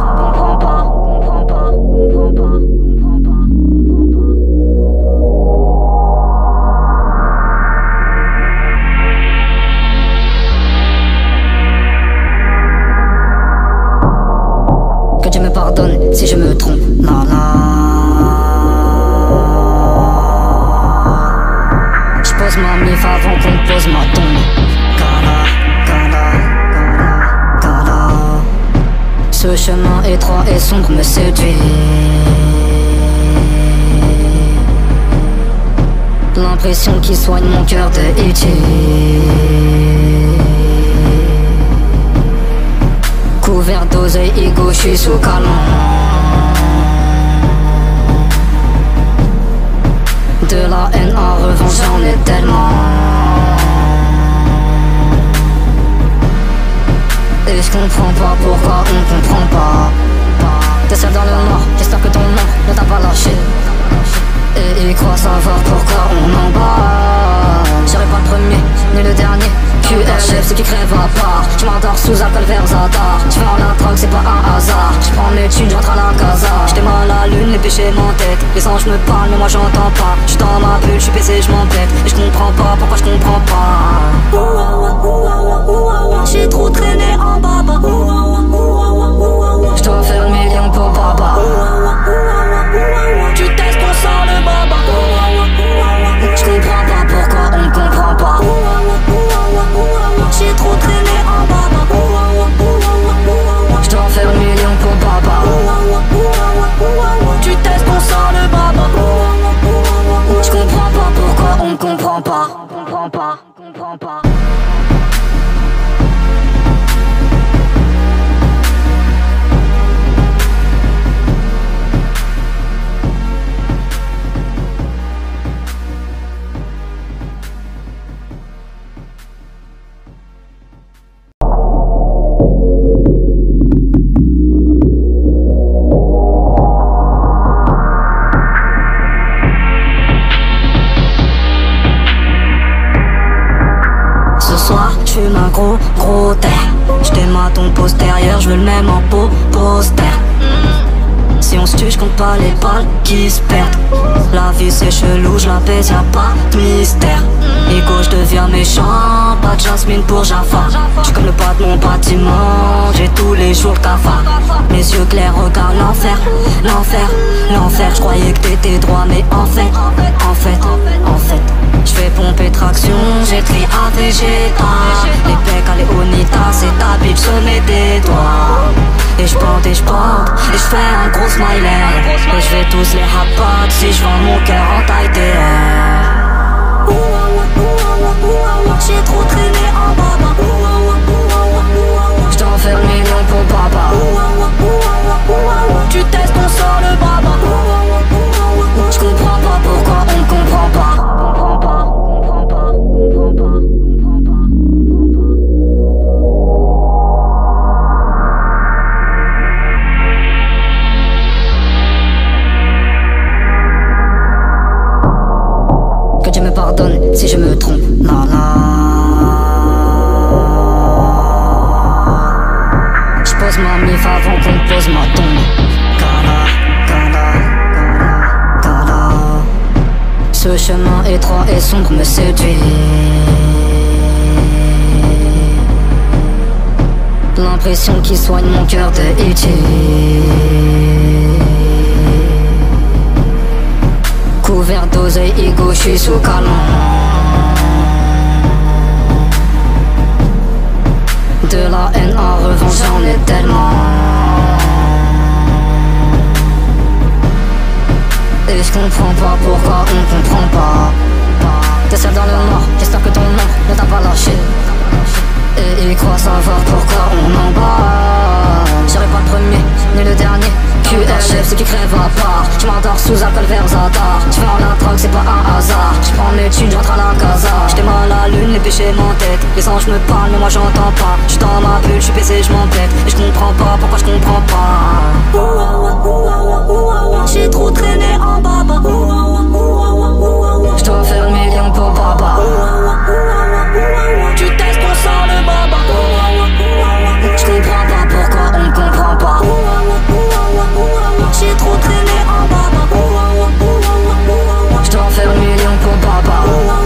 Que Dieu me pardonne si je me trompe. Nana. J'pose ma mif avant qu'on pose ma tombe. Gala, gala, gala, gala. Ce chemin étroit et sombre me séduit. L'impression qui soigne mon cœur de E T. Couvert d'oseille, ego, j'suis sous canon. De la haine en revanche, j'en ai tellement. Et j'comprends pas pourquoi on comprend pas. T'es seul dans le noir, j'espère que ton nom ne t'a pas lâché. Et ils croient savoir pourquoi on en bat. J'irai pas le premier, ni le dernier. Q R chef, c'est qui crève à part. J'm'endors sous alcool vers Zadar. J'vais en la drogue, c'est pas un hasard. J'prends mes thunes, j'entre à la casa. J'étais mal à la lune, les péchés m'entêtent. Les anges me parlent, mais moi j'entends pas. J'suis dans ma bulle, j'suis baissé, j'm'embête. Et j'comprends pas, pourquoi j'comprends pas. J'ai trop traîné en baba. J'dois faire le million pour baba. Tu testes, on sort le baba. J'comprends pas pourquoi on comprend pas. J'ai trop traîné en baba. J'dois faire le million pour baba. Tu testes, on sort le baba. J'comprends pas pourquoi on comprend pas. Comprends pas, comprends pas. J'fume un gros, gros terre. J't'aime à ton postérieur, j'veux le même en peau, poster. Si on se tue, j'compte pas les balles qui se perdent. La vie c'est chelou, j'l'apaise, y'a pas de mystère. Ego, j'deviens méchant, pas de Jasmine pour Jaffa. J'suis comme le pas de mon bâtiment, j'ai tous les jours le cafard. Mes yeux clairs regardent l'enfer, l'enfer, l'enfer. J'croyais que t'étais droit, mais en fait, en fait, en fait j'fais pomper traction, j'ai tri à Vegeta. Les pecs à Léonita, c'est ta bitch, se met des doigts. Et j'pente et j'pente, et j'fais un gros smiley. Et j'vais tous les rapates si j'vends mon cœur en taille T R. J'ai trop traîné en baba. J't'en fais le million pour papa. Tu testes, on sort le baba. J'comprends pas pourquoi on comprend pas. Que Dieu me pardonne si je me trompe. Nana. J'pose ma mif avant qu'on pose ma tombe. Gala, gala, gala, gala. Ce chemin étroit et sombre me séduit. L'impression qui soigne mon cœur de E T. Couvert d'oseille, ego, j'suis sous canon. De la haine en revanche j'en ai tellement. Et je comprends pas pourquoi on comprend pas. T'es seul dans le noir, j'espère que ton nom ne t'a pas lâché. Et ils croient savoir pourquoi on en bat. J'irai pas le premier, ni le dernier. Q R chef, ceux qui crèvent à part. J'm'endors sous alcool vers Zadar. J'vends la drogue, c'est pas un hasard. J'prends mes thunes, j'entre à la casa. J'étais mal à la lune, les péchés m'entêtent. Les anges me parlent, mais moi j'entends pas. J'suis dans ma bulle, j'suis baissé, j'm'embête. Et j'comprends pas pourquoi j'comprends pas. J'ai trop traîné en baba. J'dois faire le million pour baba. Tu testes, on sort le baba. J'comprends pas pourquoi on comprend pas. J'ai trop traîné en baba. J'dois faire le million pour baba.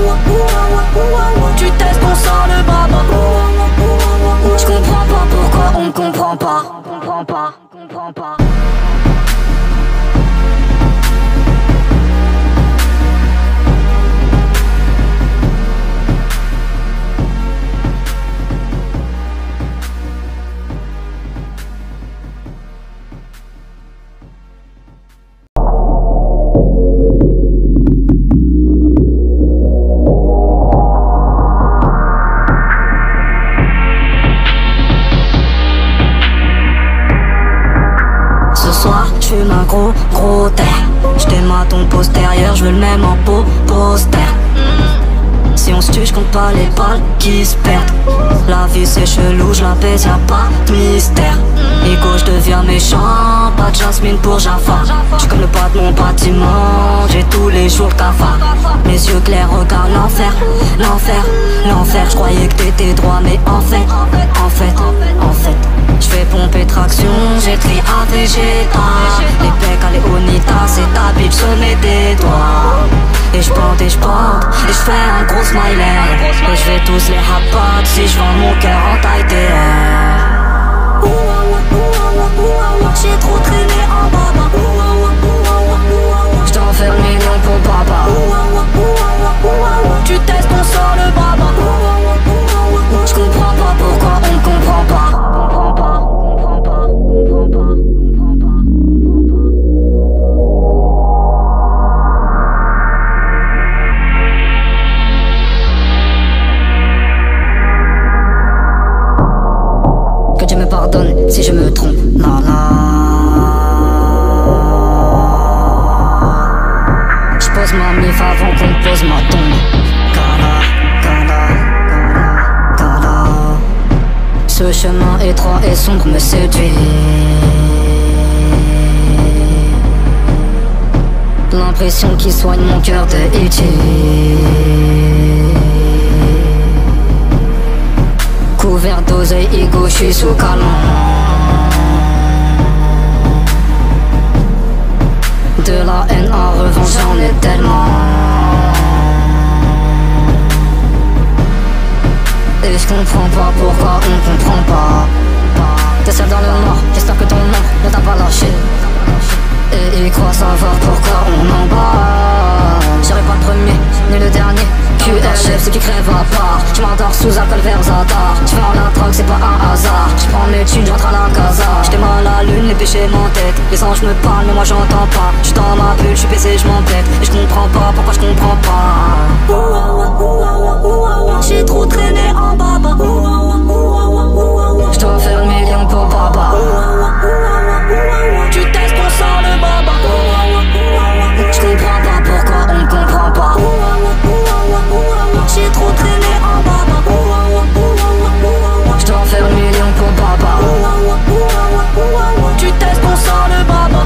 Tu testes, on sort le baba. J'comprends pas pourquoi on comprend pas. Comprends pas, comprends pas. J'fume un gros, gros terre. J't'aime à ton postérieur, j'veux le même en peau, poster. Si on se tue, j'compte pas les balles qui se perdent. La vie c'est chelou, j'la baise, y'a pas de mystère. Ego, j'deviens méchant, pas de jasmine pour Jaffa. J'suis comme le pas de mon bâtiment, j'ai tous les jours le cafard. Mes yeux clairs regardent l'enfer, l'enfer, l'enfer. J'croyais que t'étais droit, mais en fait, en fait, en fait. J'fais pomper traction, j'ai tri à Vegeta. Les pecs à Léonita, c'est ta bitch, sommet des doigts. Et j'bande et j'bande, et j'fais un gros smiley. Et j'vais tous les rapates si j'vends mon cœur en taille T R. J'ai trop traîné en baba. J'dois faire le million pour baba. Tu testes, on sort le baba. J'comprends pas pourquoi on comprend pas. Comprends pas, comprends pas, comprends pas, comprends pas. Que Dieu me pardonne si je me trompe. Non, non. J'pose ma mif avant qu'on pose ma tombe. Gala, gala, gala, gala. Ce chemin étroit et sombre me séduit. L'impression qui soigne mon cœur de E T. Couvert d'oseille, ego, j'suis sous canon. De la haine en revanche j'en ai tellement. Et je comprends pas pourquoi on comprend pas. T'es seul dans le noir, j'espère que ton nom ne t'a pas lâché. Et ils croient savoir pourquoi on en bat. J'irai pas le premier, ni le dernier. Q R chef, ceux qui crèvent à part. J'm'endors sous alcool vers Zadar. J'vends la drogue, c'est pas un hasard. J'prends mes thunes, j'entre à la casa. J'étais mal à la lune, les péchés m'entêtent. Les anges me parlent, mais moi j'entends pas. J'suis dans ma bulle, j'suis baissé, j'm'embête. Et j'comprends pas pourquoi j'comprends pas. J'ai trop traîné en baba. J'dois faire le million pour baba. Tu testes, on sort le baba. J'comprends pas pourquoi on comprend pas. J'ai trop traîné en baba. J'dois faire le million pour baba. Tu testes, on sort le baba.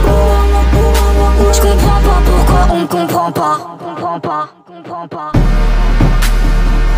J'comprends pas pourquoi on comprend pas. Comprends pas, comprends pas.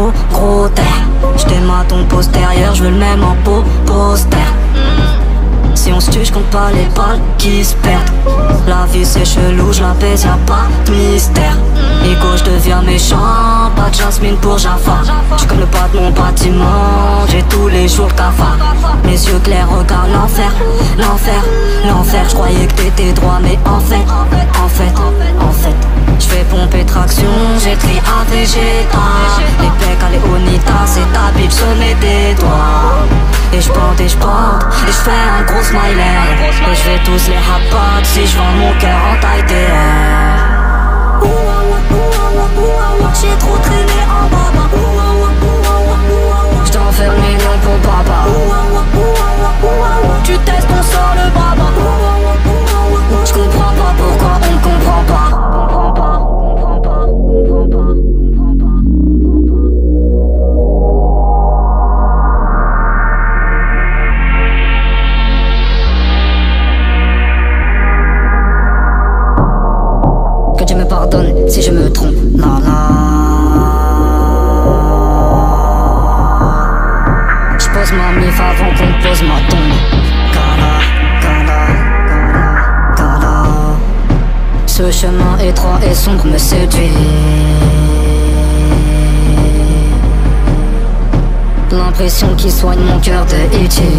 gros, gros terre. J't'aime à ton postérieur, j'veux le même en peau, poster. Si on se tue, j'compte pas les balles qui se perdent. La vie c'est chelou, j'l'apaise, y'a pas de mystère. Ego, j'deviens méchant, pas de Jasmine pour Jaffa. J'suis comme le pas de mon bâtiment, j'ai tous les jours le cafard. Mes yeux clairs regardent l'enfer, l'enfer, l'enfer. J'croyais que t'étais droit, mais en fait, en fait, en fait j'fais pomper traction, j'ai tri à Vegeta. Les pecs à Léonita, c'est ta bitch, sommet des doigts. Et j'bande et j'bande, et j'fais un gros smiley. Et j'vais tous les rapates si j'vends mon cœur en taille T R. J'ai trop traîné en baba. J't'en fais un million pour baba. Tu testes, on sort le baba. J'comprends pas pourquoi on ne comprend pas. Que Dieu me pardonne si je me trompe. La la. J'pose ma mif avant qu'on pose ma tombe. Gala, gala, gala, gala. Ce chemin étroit et sombre me séduit. L'impression qui soigne mon cœur de E T.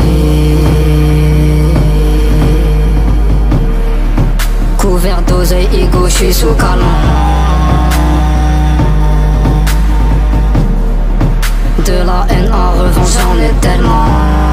Couvert d'oseille, ego, j'suis sous canon. De la haine en revanche, j'en ai tellement.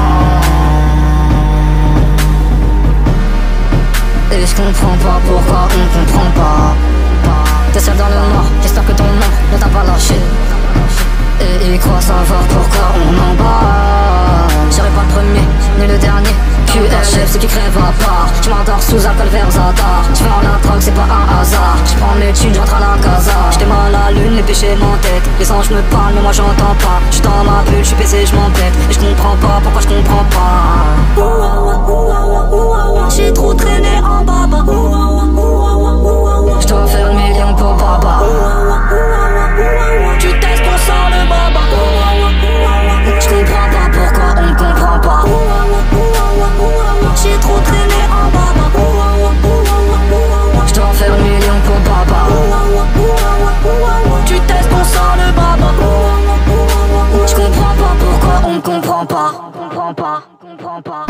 Et j'comprends pas pourquoi on comprend pas. T'es seul dans le noir, j'espère que ton nom ne t'a pas lâché. Et ils croient savoir pourquoi on en bat. J'irai pas le premier, ni le dernier. Q L F, c'est qui crève à part. J'm'endors sous alcool vers Zadar. J'vends la drogue, c'est pas un hasard. J'prends mes thunes, j'entre à la casa. J'étais mal à la lune, les péchés m'entêtent. Les anges me parlent, mais moi j'entends pas. J'suis dans ma bulle, j'suis baisé, j'm'embête. Et j'comprends pas pourquoi j'comprends pas. J'ai trop traîné en baba. J'dois faire un million pour baba. Tu testes, on sort le baba. J'comprends pas pourquoi on ne comprend pas. J'ai trop traîné en baba. J'dois faire un million pour baba. Tu testes, on sort le baba. J'comprends pas pourquoi on ne comprend pas. Comprends pas, comprends pas.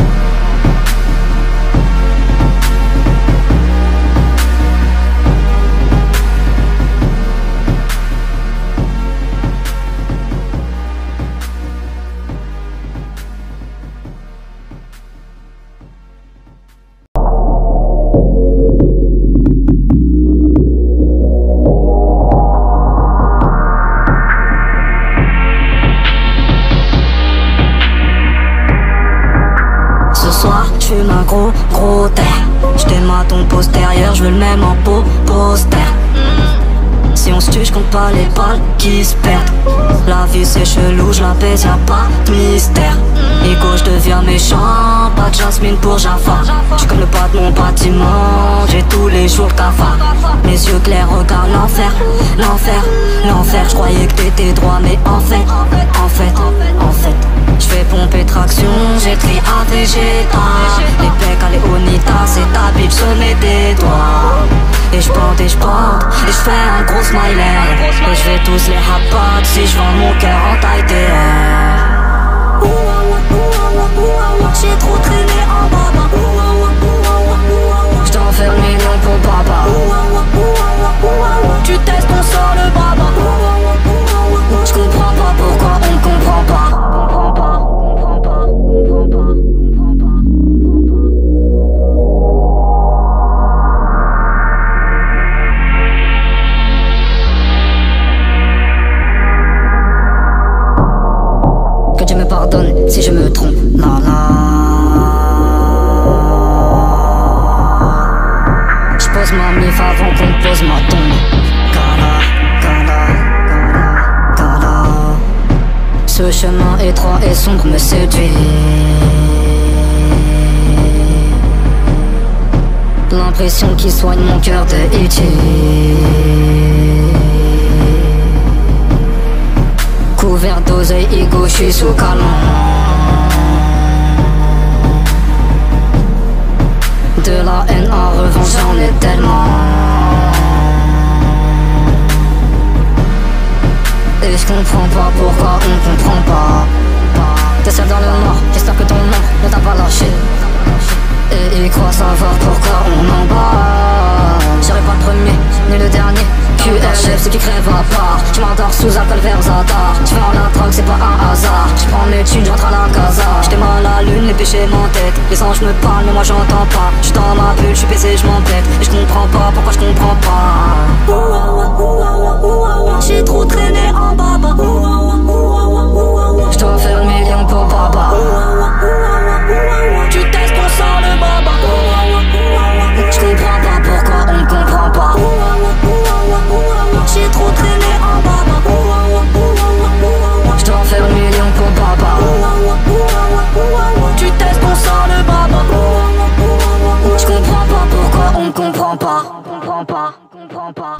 J'fume un gros, gros terre. J't'aime à ton postérieur, j'veux le même en peau, poster. Si on se tue, j'compte pas les balles qui se perdent. La vie c'est chelou, j'l'apaise, y'a pas de mystère. Ego, j'deviens méchant, pas de Jasmine pour Jaffa. J'suis comme le pas de mon bâtiment, j'ai tous les jours le cafard. Mes yeux clairs regardent l'enfer, l'enfer, l'enfer. J'croyais que t'étais droit, mais en fait, en fait, en fait j'fais pomper traction, j'ai tri à Vegeta. Les pecs à Léonita, c'est ta bitch, sommet des doigts. Et j'bande et j'bande, et j'fais un gros smiley. Et j'vais tous les rapates si j'vends mon cœur en taille T R. J'ai trop traîné en baba. J't'en fais un million pour baba. Tu testes, on sort le baba. J'comprends pas pourquoi on ne comprend pas. Comprends pas, comprends pas, comprends pas, comprends pas. Que Dieu me pardonne si je me trompe. La la. J'pose ma mif avant qu'on pose ma tombe. Gala, gala, gala, gala. Ce chemin étroit et sombre me séduit. L'impression qui soigne mon cœur de E T. Couvert d'oseille, ego, j'suis sous canon. De la haine en revanche, j'en ai tellement. Et je comprends pas pourquoi on comprend pas. T'es seul dans le noir, j'espère que ton nom ne t'a pas lâché. Et ils croient savoir pourquoi on en bat. J'serai pas le premier, ni le dernier. Q L F, c'est qui crève à part. J'm'endors sous alcool vers Zadar. J'vends la drogue, c'est pas un hasard. J'prends mes thunes, j'rentre à la casa. J'étais mal à la lune, les péchés m'entêtent. Les anges me parlent, mais moi j'entends pas. J'suis dans ma bulle, j'suis baisé, j'm'embête. Et j'comprends pas pourquoi j'comprends pas. J'ai trop traîné en baba. J'dois faire le million pour baba. Tu testes, on sort le baba. J'comprends pas pourquoi on me comprend pas. J'ai trop traîné en baba. J'dois faire le million pour baba. Tu testes, on sort le baba. J'comprends pas pourquoi on me comprend pas. Comprends pas, comprends pas.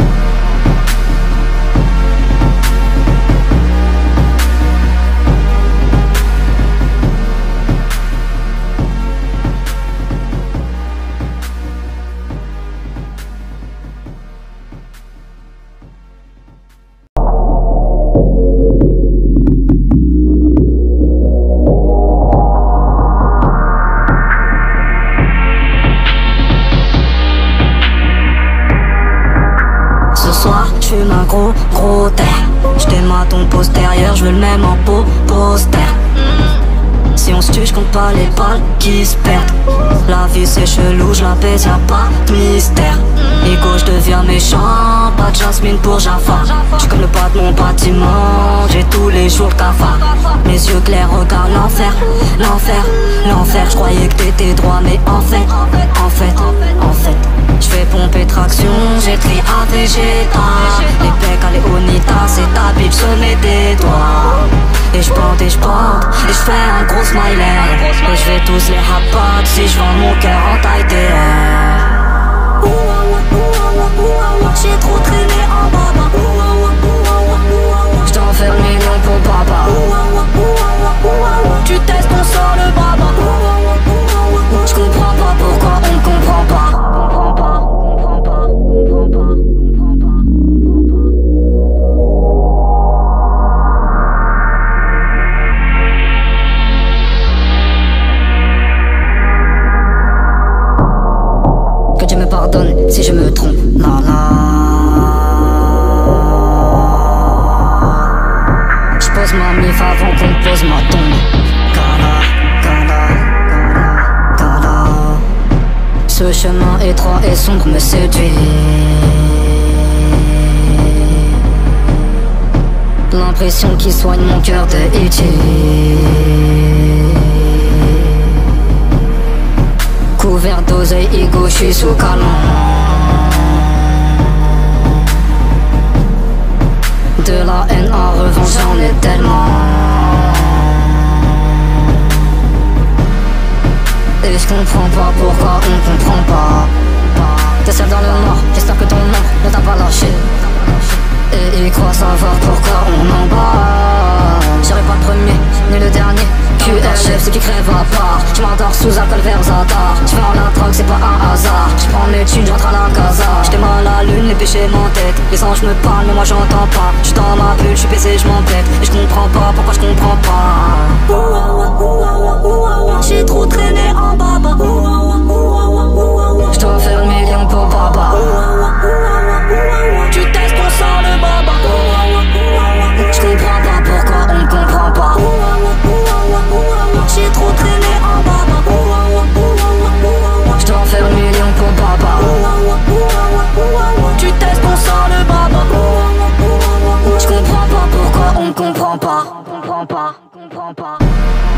J'fume un gros, gros terre. J't'aime à ton postérieur, j'veux le même en peau, poster. Si on se tue, j'compte pas les balles qui se perdent. La vie c'est chelou, j'la baise, y'a pas de mystère. Ego, j'deviens méchant, pas de jasmine pour Jaffa. J'suis comme le bas de mon bâtiment, j'ai tous les jours le cafard. Mes yeux clairs regardent l'enfer, l'enfer, l'enfer. J'croyais que t'étais droit, mais en fait, en fait, en fait. J'fais pomper traction, j'ai tri à Vegeta. Les pecs à Léonita, c'est ta bitch, se met des doigts. Et j'bande et j'bande, et j'fais un gros smiley. Et j'vais tous les hapas si j'vends mon cœur en taille D R. J'ai trop traîné en baba. J'dois faire le million pour baba. Tu testes, on sort le baba. J'comprends pas pourquoi on me comprend pas. Comprends pas, comprends pas, comprends pas, comprends pas. Que Dieu me pardonne si je me trompe. La la. J'pose ma mif avant qu'on pose ma tombe. Gala, gala, gala, gala. Ce chemin étroit et sombre me séduit. L'impression qui soigne mon cœur de E T. Couvert d'oseille, ego, j'suis sous canon. De la haine en revanche, j'en ai tellement. Et je comprends pas pourquoi on comprend pas. T'es seul dans le noir, j'espère que ton nom ne t'a pas lâché. Et ils croient savoir pourquoi on en bat. J'serai pas le premier, ni le dernier. Q L F, c'est qui crève à part. J'm'endors sous alcool vers Zadar. J'vends la drogue, c'est pas un hasard. J'prends mes thunes, j'rentre à la casa. J'étais mal à la lune, les péchés m'entêtent. Les anges me parlent, mais moi j'entends pas. J'suis dans ma bulle, j'suis baisé, j'm'embête. Et j'comprends pas pourquoi j'comprends pas. J'ai trop traîné en baba. J'dois faire le million pour baba. Tu testes, on sort le baba. J'comprends pas pourquoi on me comprend pas. J'ai trop traîné en baba. J'dois faire le million pour baba. Tu testes, on sort le baba. J'comprends pas pourquoi on me comprend pas. Comprends pas, comprends pas.